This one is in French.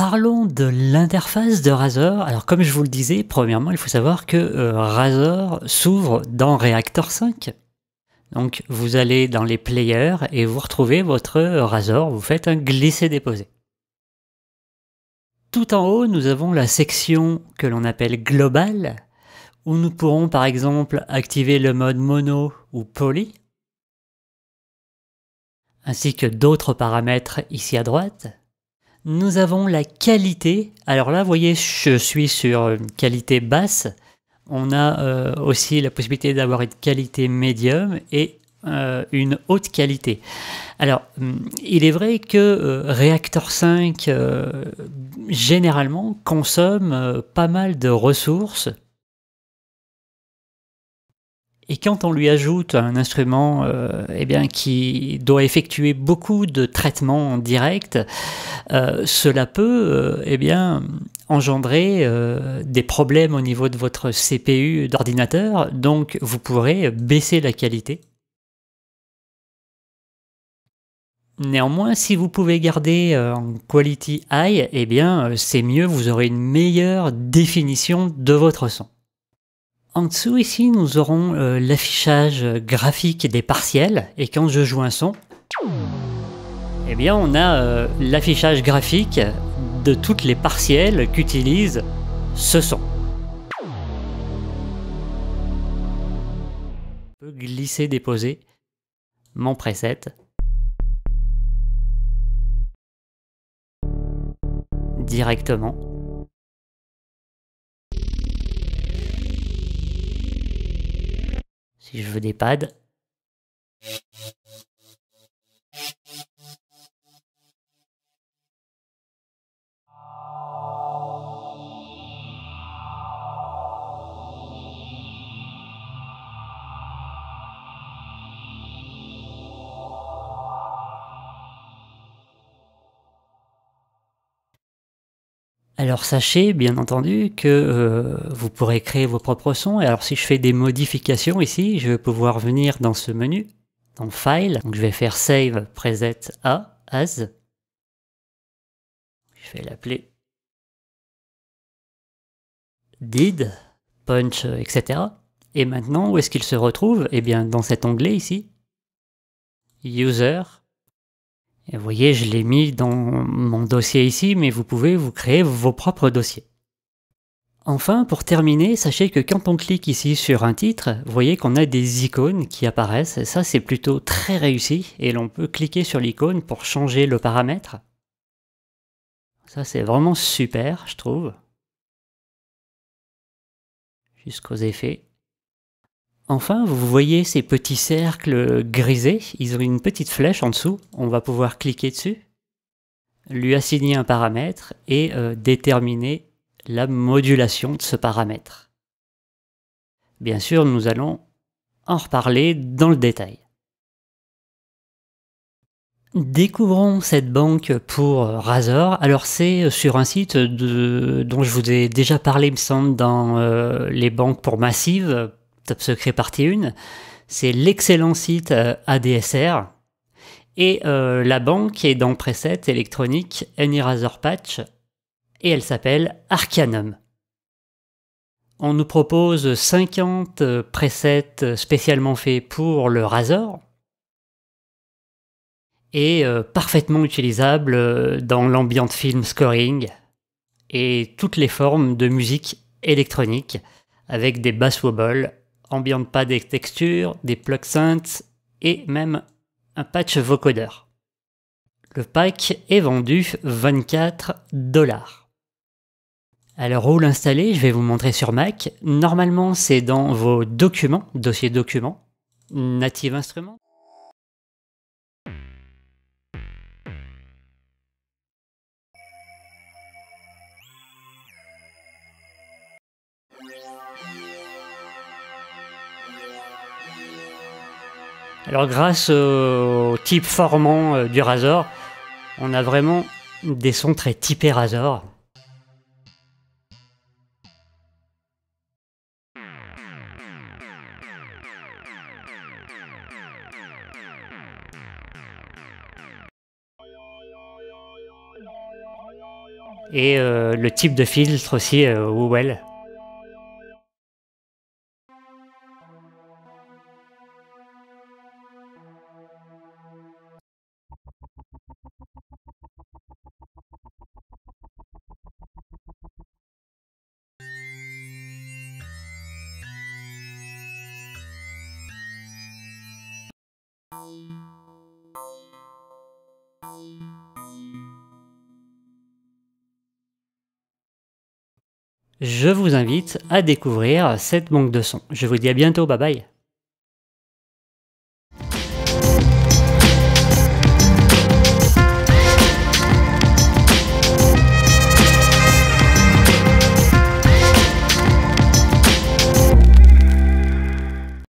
parlons de l'interface de Razor. Alors comme je vous le disais, premièrement, il faut savoir que Razor s'ouvre dans Reactor 5. Donc vous allez dans les players et vous retrouvez votre Razor, vous faites un glisser-déposer. Tout en haut, nous avons la section que l'on appelle Global, où nous pourrons par exemple activer le mode mono ou poly, ainsi que d'autres paramètres ici à droite. Nous avons la qualité. Alors là, vous voyez, je suis sur une qualité basse. On a aussi la possibilité d'avoir une qualité médium et une haute qualité. Alors, il est vrai que Reactor 5, généralement, consomme pas mal de ressources. Et quand on lui ajoute un instrument eh bien, qui doit effectuer beaucoup de traitements en direct, cela peut eh bien, engendrer des problèmes au niveau de votre CPU d'ordinateur, donc vous pourrez baisser la qualité. Néanmoins, si vous pouvez garder en Quality High, eh bien, c'est mieux, vous aurez une meilleure définition de votre son. En dessous ici, nous aurons l'affichage graphique des partiels, et quand je joue un son, eh bien on a l'affichage graphique de toutes les partiels qu'utilise ce son. Je peux glisser, déposer mon preset directement. Si je veux des pads. Alors sachez bien entendu que vous pourrez créer vos propres sons. Et alors si je fais des modifications ici, je vais pouvoir venir dans ce menu, dans File, donc je vais faire Save Preset As. Je vais l'appeler Did, Punch, etc. Et maintenant, où est-ce qu'il se retrouve? Eh bien dans cet onglet ici, User. Et vous voyez, je l'ai mis dans mon dossier ici, mais vous pouvez vous créer vos propres dossiers. Enfin, pour terminer, sachez que quand on clique ici sur un titre, vous voyez qu'on a des icônes qui apparaissent, et ça c'est plutôt très réussi, et l'on peut cliquer sur l'icône pour changer le paramètre. Ça c'est vraiment super, je trouve. Jusqu'aux effets. Enfin, vous voyez ces petits cercles grisés, ils ont une petite flèche en dessous, on va pouvoir cliquer dessus, lui assigner un paramètre et déterminer la modulation de ce paramètre. Bien sûr, nous allons en reparler dans le détail. Découvrons cette banque pour Razor. Alors c'est sur un site dont je vous ai déjà parlé, il me semble, dans les banques pour Massive, Top Secret partie 1. C'est l'excellent site ADSR. Et la banque est dans Preset électronique Any Razor Patch et elle s'appelle Arcanum. On nous propose 50 presets spécialement faits pour le Razor et parfaitement utilisables dans l'ambient film scoring et toutes les formes de musique électronique avec des bass wobble, ambient pad et textures, des plug synths et même un patch vocoder. Le pack est vendu 24 $. Alors où l'installer? Je vais vous montrer sur Mac. Normalement c'est dans vos documents, dossier documents, Native Instruments. Alors grâce au type formant du Razor, on a vraiment des sons très typés Razor. et le type de filtre aussi Whewell. Je vous invite à découvrir cette banque de sons. Je vous dis à bientôt, bye bye.